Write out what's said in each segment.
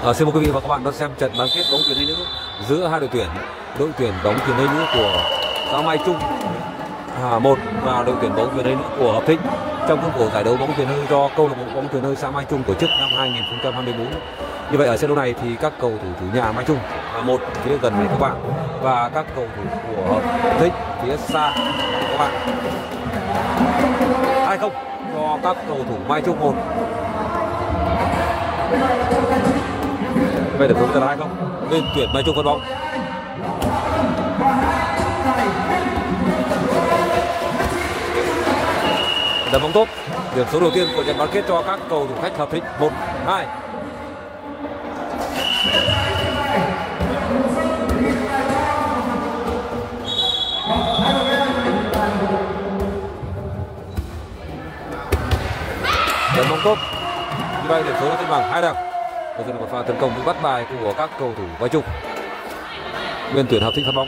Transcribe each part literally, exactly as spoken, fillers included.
À, xin mời quý vị và các bạn đón xem trận bán kết bóng chuyền hay nữ giữa hai đội tuyển, đội tuyển bóng chuyền hay nữ của xã Mai Trung à, một và đội tuyển bóng chuyền hay nữ của Hợp Thịnh trong khuôn khổ giải đấu bóng chuyền hơi do câu lạc bộ bóng chuyền hơi xã Mai Trung tổ chức năm hai nghìn không trăm hai mươi tư. Như vậy ở trận đấu này thì các cầu thủ chủ nhà Mai Trung là một phía gần này các bạn và các cầu thủ của Hợp Thịnh phía xa các bạn. Hai không cho các cầu thủ Mai Trung một. Vậy được không? Hai không bên tuyển Mai Trung phân bóng. Đá bóng tốt. Điểm số đầu tiên của trận bán kết cho các cầu thủ khách Hợp Thịnh một hai. Đá bóng tốt. Như vậy điểm số là cân bằng hai đều. Bây giờ là một pha tấn công bị bắt bài của các cầu thủ Mai Trung. Bên tuyển Hợp Thịnh phát bóng.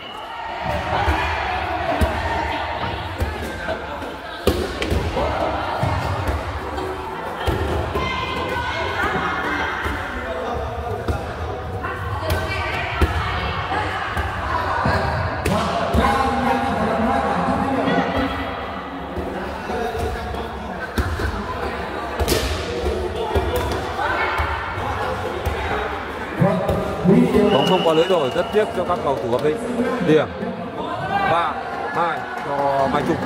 Bóng không qua lưới rồi, rất tiếc cho các cầu thủ Hợp Thịnh. Điểm ba hai cho Mai Trung.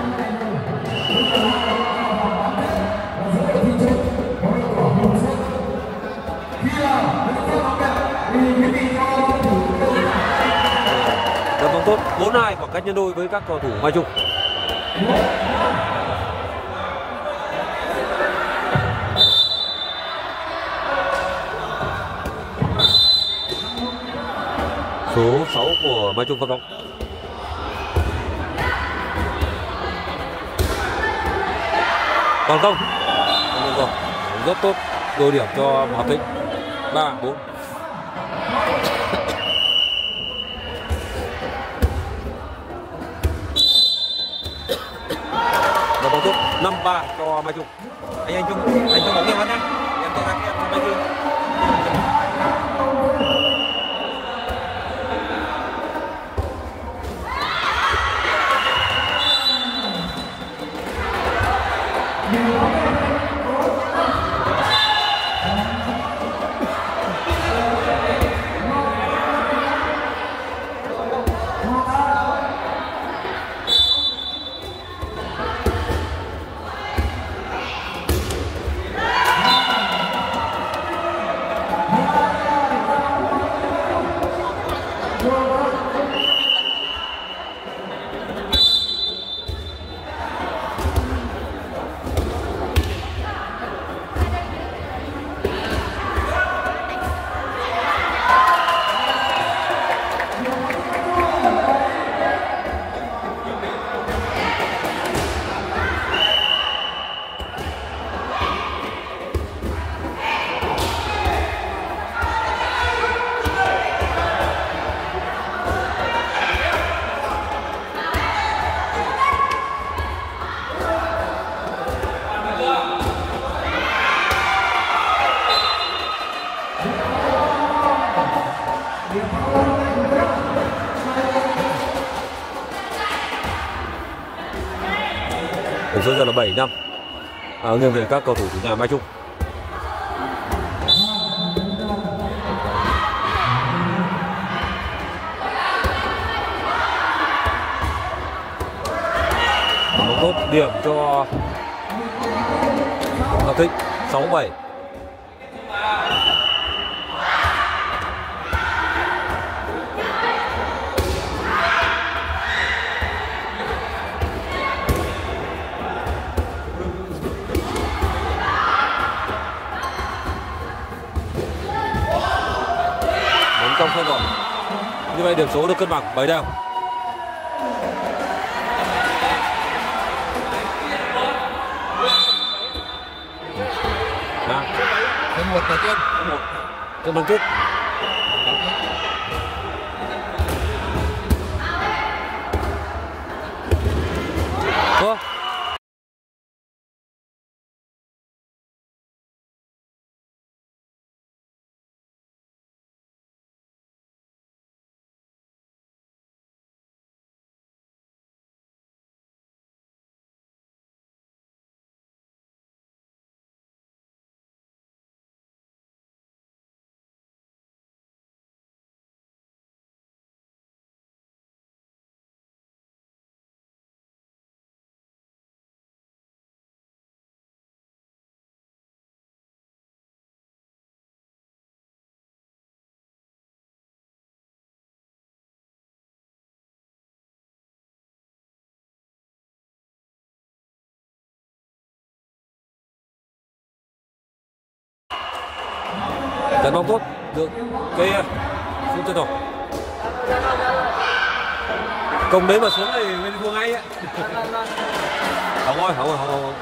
Đá bóng tốt, bốn hai khoảng cách nhân đôi với các cầu thủ Mai Trung. Số sáu của Mai Trung phát bóng. Còn không. Rồi. Rất tốt. Đôi điểm cho Hợp Thịnh. ba bốn. Đá bóng tốt. năm ba cho Mai Trung. Anh anh Trung, anh Trung bóng nghe bắn nhá. Em tôi đang em Mai Trung. Điểm số giờ là bảy năm à, nghiêng về các cầu thủ chủ nhà Mai Trung. Bóng tốt, điểm cho Hợp Thịnh sáu bảy. Trong sân rồi. Như vậy điểm số được cân bằng bảy đều. Một đầu tiên, một. Cân bằng trước. Dẫn bóng tốt được cái xuống chân rồi. Công đấy mà xuống thì bên thua ngay ấy. Không ơi, không ơi, không không.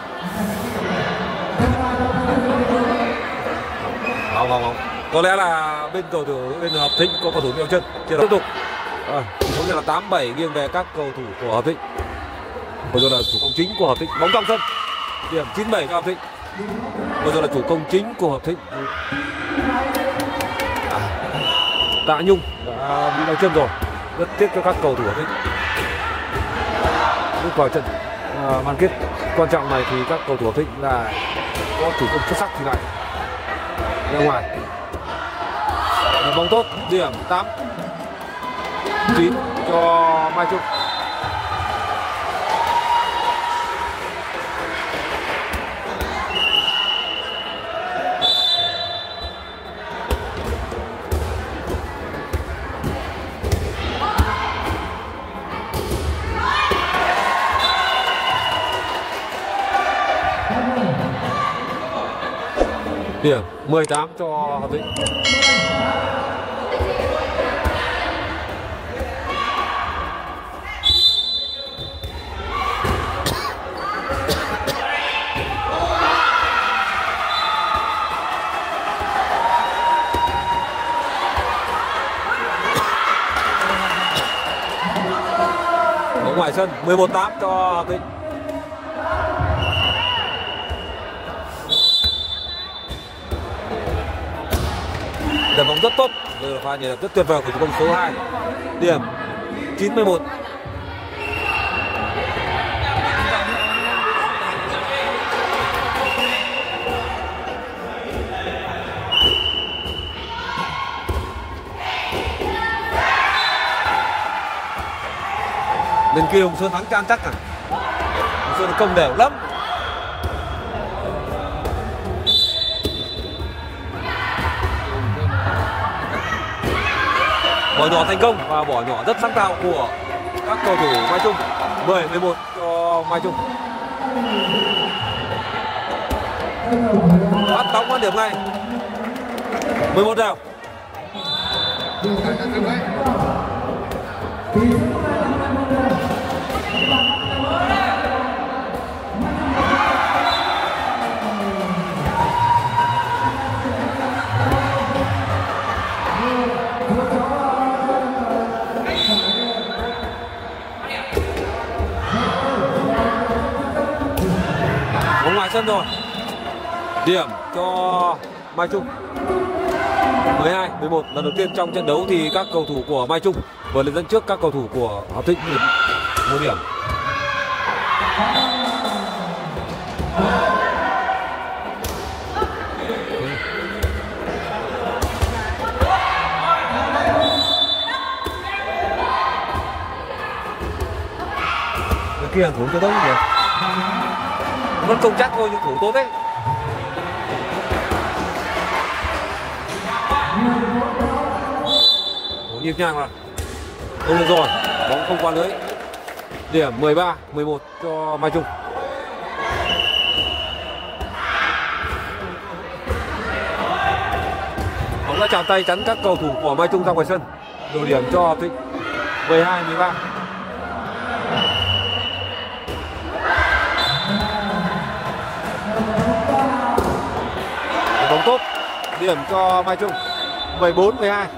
Không không không. Có lẽ là bên cầu thủ bên Hợp Thịnh có cầu thủ mèo chân. Chưa tiếp tục. À, số là tám bảy nghiêng về các cầu thủ của Hợp Thịnh. Bây giờ là chủ công chính của Hợp Thịnh, bóng trong sân. Điểm chín bảy cho Hợp Thịnh. Bây giờ là chủ công chính của Hợp Thịnh. À, Tạ Nhung đã bị đau chân rồi. Rất tiếc cho các cầu thủ Hợp Thịnh. Bước vào trận à, bán kết quan trọng này thì các cầu thủ Hợp Thịnh là có chủ công xuất sắc thì lại ra ngoài. Bóng tốt, điểm tám chín cho Mai Trung. Điểm mười tám cho Hợp Thịnh. Bóng ngoài sân mười một tám cho Hợp Thịnh. Đẩy bóng rất tốt, vừa pha nhảy rất tuyệt vời của chủ công số hai. Điểm chín mươi mốt. Bên kia Hùng Sơn thắng chan chắc à. Hùng Sơn công đều lắm. Bỏ nhỏ thành công và bỏ nhỏ rất sáng tạo của các cầu thủ Mai Trung. mười mười một cho Mai Trung. Bắt bóng quan điểm ngay. mười một đều. Ngoài sân rồi. Điểm cho Mai Trung. mười hai mười một. Lần đầu tiên trong trận đấu thì các cầu thủ của Mai Trung vừa lên dẫn trước các cầu thủ của Hợp Thịnh một điểm. Cái kia thủ cho đúng rồi. Vẫn công chắc thôi nhưng thủ tốt đấy. Thủ nhịp nhàng mà. Không được rồi, bóng không qua lưới. Điểm mười ba mười một cho Mai Trung. Bóng đã chạm tay chắn các cầu thủ của Mai Trung ra ngoài sân. Đổi điểm cho Hợp Thịnh. mười hai mười ba. Bóng tốt, điểm cho Mai Trung. mười bốn mười hai.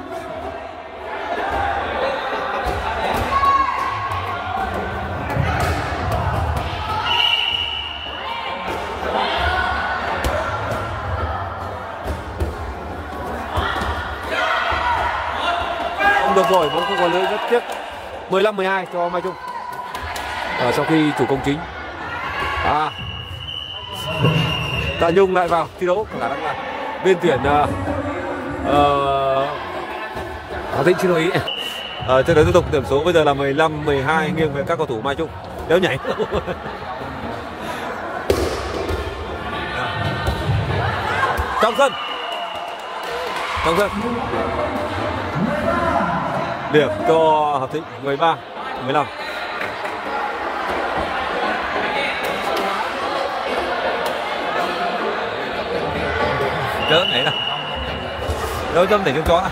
Không được rồi, bóng không có lưới, rất tiếc. mười lăm mười hai cho Mai Trung. Ở sau khi chủ công chính à Tạ Nhung lại vào thi đấu, khả năng là bên tuyển uh, uh, Hà Tĩnh xin lỗi ý. Ở trận đấu tiếp tục, điểm số bây giờ là mười lăm mười hai nghiêng về các cầu thủ Mai Trung. Đéo nhảy. Trong sân. Trong sân. Điểm cho Hợp Thịnh mười ba mười lăm. Chớ nhảy nào. Đâu Trâm để cho chó.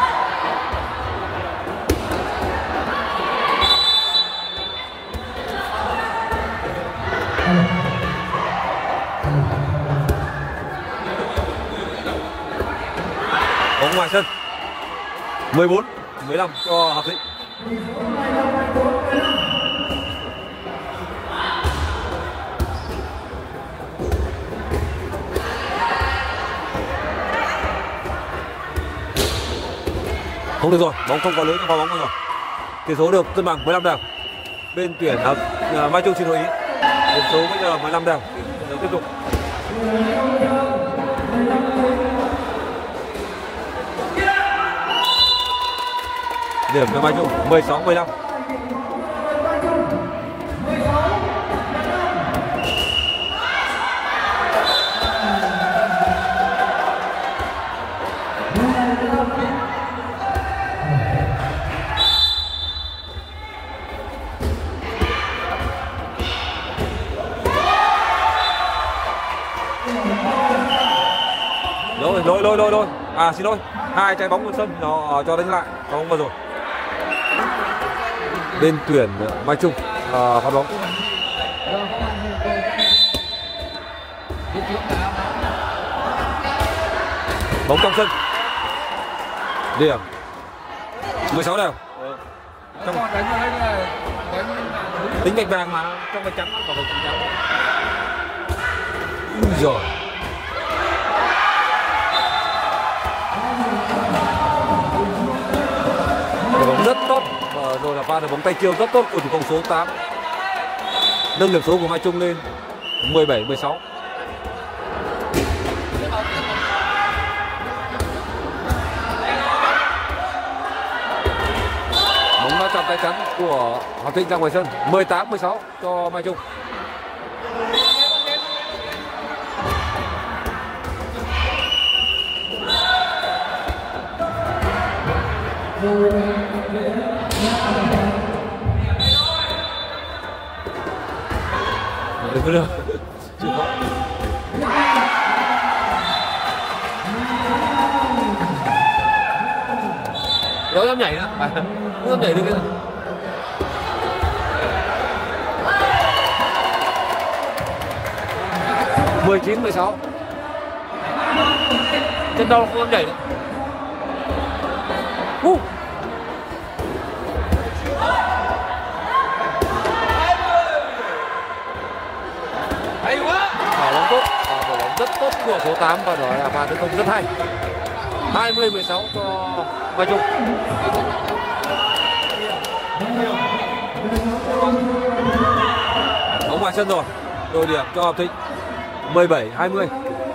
Bóng ngoài sân. mười bốn mười lăm cho Hợp Thịnh. Không được rồi, bóng không có lưới, không có bóng rồi. Tỷ số được cân bằng mười lăm đều. Bên tuyển uh, Mai Trung xin lỗi ý. Điểm số bây giờ mười lăm đều. Đấu tiếp tục. Điểm cho Mai Trung mười sáu mười lăm. Lỗi lỗi lỗi lỗi lỗi. À xin lỗi. Hai trái bóng vào sân nó cho đánh lại. Bóng vào rồi. Bên tuyển Mai Trung à, phát bóng. Bóng trong sân. Điểm mười sáu đều. Trong tính gạch vàng mà trong gạch trắng vào gạch trắng. Rồi. Bóng rất tốt và rồi là pha được bóng tay chiêu rất tốt của thủ công số tám, nâng điểm số của Mai Trung lên mười bảy mười sáu. Bóng đã chạm tay chắn của Hợp Thịnh ra ngoài sân, mười tám mười sáu cho Mai Trung. Đừng có được. Đâu dám nhảy nữa. À, không dám nhảy được nữa. mười chín mười sáu. Chân đau không dám nhảy nữa. Uh. Hay quá. Bảo bóng tốt, à, bảo bóng rất tốt của số tám và đó là pha tấn công rất hay. hai mươi mười sáu cho Mai Trung. Bóng ngoài sân rồi. Đổi điểm cho Hợp Thịnh. mười bảy hai mươi.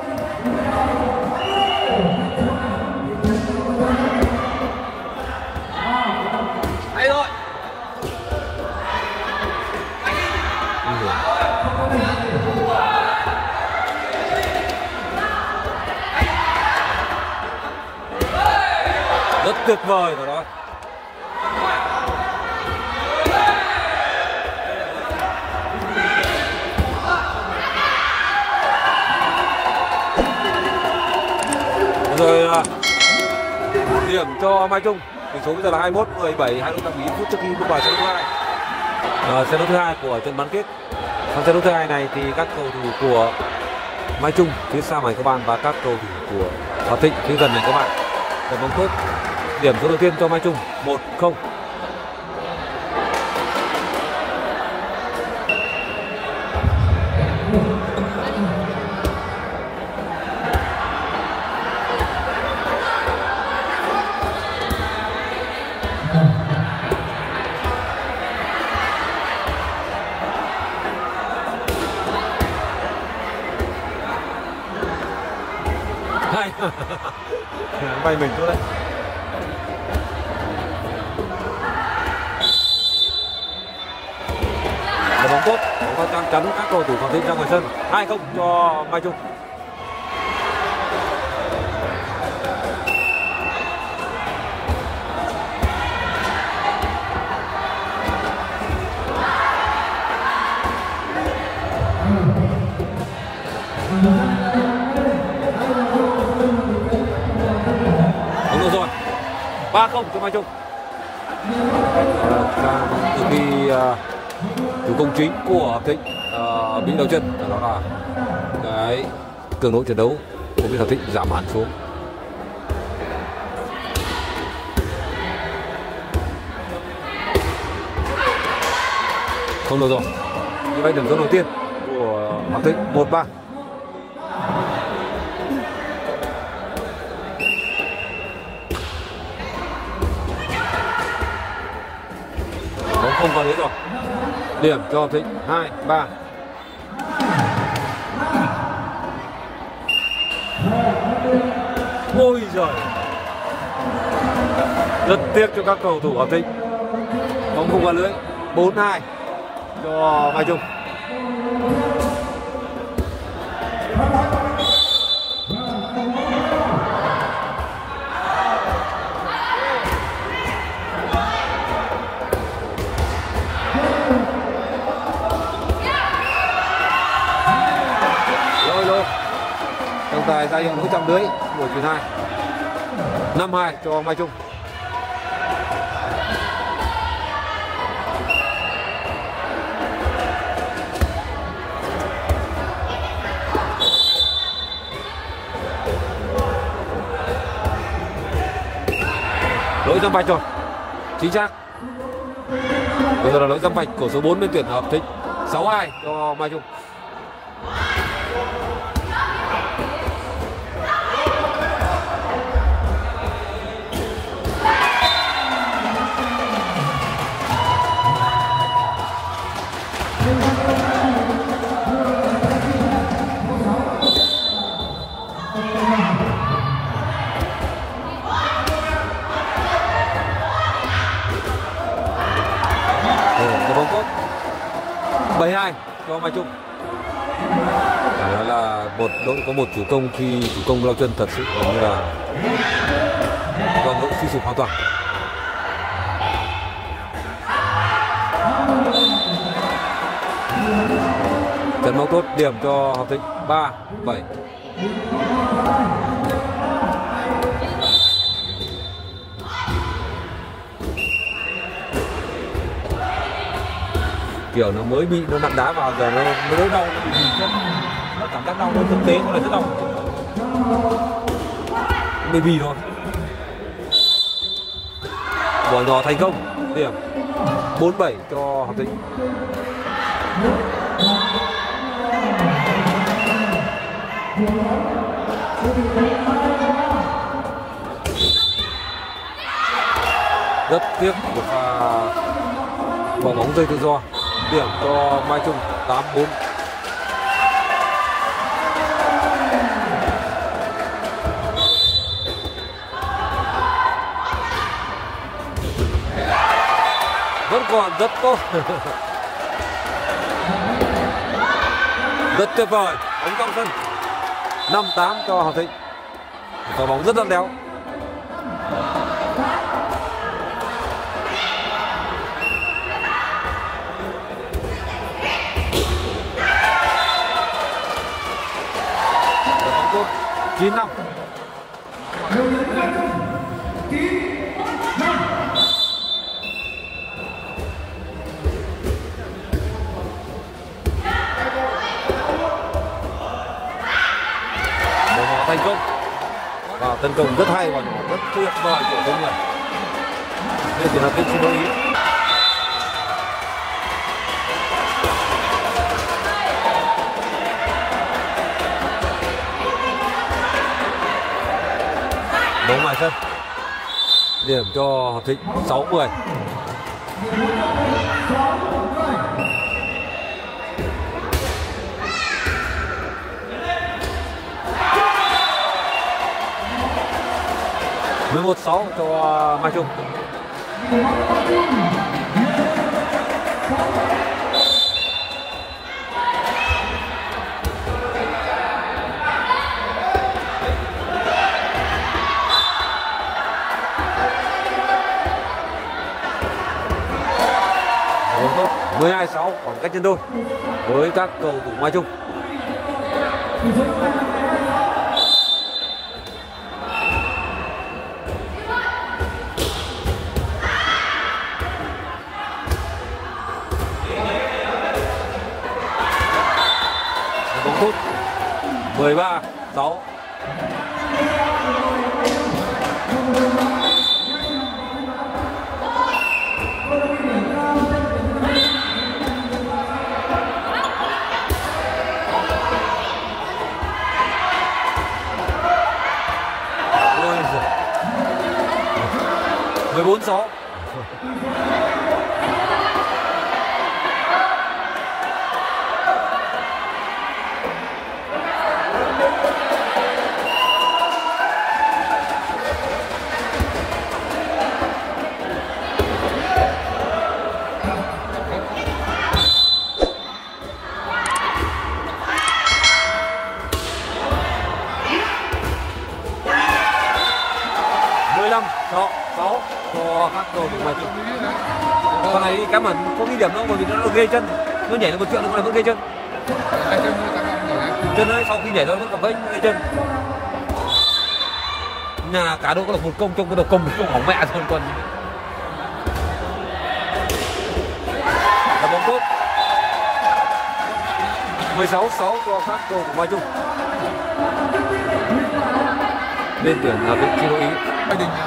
Hay rồi. Rất tuyệt vời rồi đó. Rồi là điểm cho Mai Trung. Tỷ số bây giờ là hai mươi mốt mười bảy, hai mươi tám phút trước khi bước vào trận đấu thứ hai. À, trận đấu thứ hai của trận bán kết. Trong trận đấu thứ hai này thì các cầu thủ của Mai Trung phía sau màn các bạn và các cầu thủ của Hợp Thịnh phía gần này các bạn. Trận bóng tốt. Điểm số đầu tiên cho Mai Trung một không. Hay. Bay mình tốt đấy. Là bóng tốt, bóng chắc chắn các cầu thủ Hợp Thịnh ra ngoài sân. hai không cho Mai Trung. ba không cho Mai Trung. Từ khi uh, chủ công chính của Hợp Thịnh uh, bị đau chân, đó là cái cường độ trận đấu của bên Hợp Thịnh giảm hẳn xuống. Không được rồi. Như vậy điểm số đầu tiên của Hợp Thịnh một ba. Bóng không còn nữa rồi. Điểm cho Hợp Thịnh hai ba. Ôi giời. Rất tiếc cho các cầu thủ Hợp Thịnh. Bóng không vào lưới. bốn hai cho Mai Trung. Rồi rồi. Trọng tài ra hiệu lỗi trong lưới của chuyền hai. năm hai cho Mai Trung. Lỗi giâm bạch rồi, chính xác. Bây giờ là lỗi giâm bạch của số bốn bên tuyển Hợp Thịnh. Sáu hai cho Mai Trung. bảy hai cho Mai Trung. Phải nói là một đội có một chủ công khi chủ công lao chân thật sự gần như là toàn đội suy sụp hoàn toàn. Trận bóng tốt, điểm cho Hợp Thịnh ba bảy. Kiểu nó mới bị nó nặng đá vào giờ nó nó đau, nó bị chân, nó cảm giác đau, nó thực tế nó là rất đau, mới bị thôi. Bỏ nhỏ thành công, điểm bốn bảy cho Hợp Thịnh. Rất tiếc một pha bỏ bóng rơi tự do. Điểm cho Mai Trung tám bốn. Vẫn còn rất tốt. Rất tuyệt vời. Bóng trong sân. năm tám cho Hợp Thịnh. Và bóng rất lăn đéo. chín năm. Thành công và tấn công rất hay và rất tuyệt vời của công nhân. Đây chỉ là tên xin lỗi ý. Bóng ngoài sân. Điểm cho Hợp Thịnh sáu mười. mười một sáu cho Mai Trung. mười hai sáu khoảng cách trên đôi với các cầu thủ Mai Trung. mười ba sáu. mười bốn sáu. mười lăm sáu sáu cho các cầu thủ Mai Trung. Con này cắm hẳn không ghi điểm đâu, bởi vì nó ghê chân, nó nhảy lên một chuyện nó vẫn ghê chân. Chân ấy sau khi nhảy nó vẫn cảm thấy ghê chân. Nhà cả đội có được một công, trong cái đầu công công hỏng mẹ rồi còn. Là bóng tốt. mười sáu sáu cho các cầu thủ Mai Trung. Bên tuyển là vị trí đội ý. Mai Đình.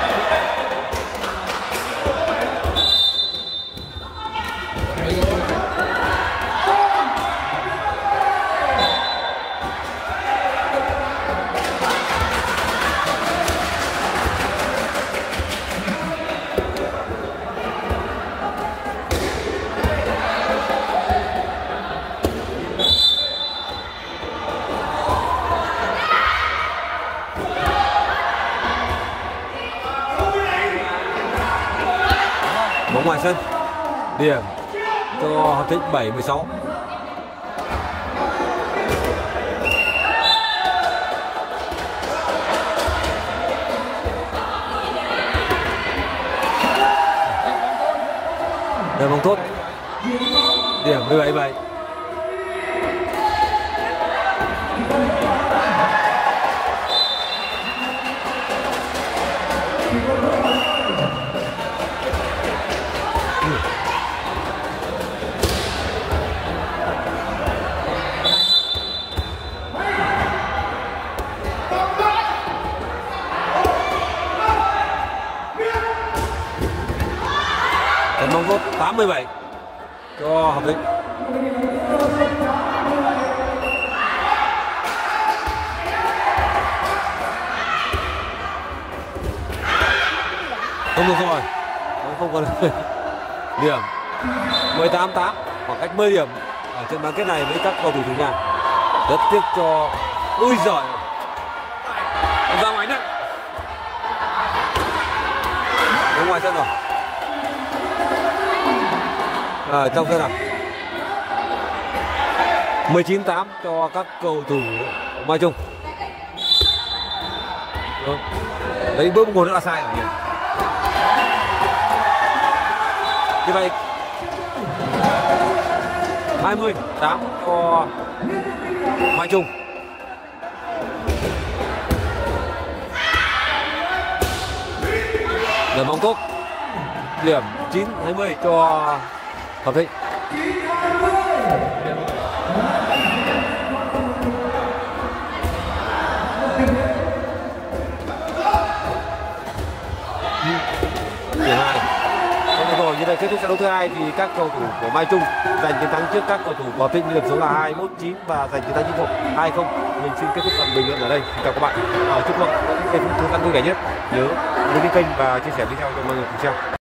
Bóng ngoài sân, điểm cho Hợp Thịnh bảy mười sáu. Đây bóng tốt, điểm mười bảy bảy. Bóng tốt tám mươi bảy cho Hợp Thịnh. Không được rồi, không còn điểm mười tám tám, khoảng cách mười điểm ở trận bán kết này với các cầu thủ chủ nhà. Rất tiếc cho, ui giời, ra ngoài nặng, ra ngoài sân rồi. À, trong sân nào mười chín tám cho các cầu thủ Mai Trung. Đúng. Đấy, bước một nữa là sai rồi. Như vậy hai mươi tám cho Mai Trung. Là bóng tốt, điểm chín hai mươi cho Hợp Thịnh. Điểm hai. Rồi như vậy kết thúc trận đấu thứ hai thì các cầu thủ của Mai Trung giành chiến thắng trước các cầu thủ của Hợp Thịnh, điểm số là hai mươi mốt chín và giành chiến thắng chinh phục hai không. Mình xin kết thúc phần bình luận ở đây. Xin chào các bạn. À, chúc các bạn có những giây phút thư giãn vui vẻ nhất. Nhớ đăng ký kênh và chia sẻ video cho mọi người cùng xem.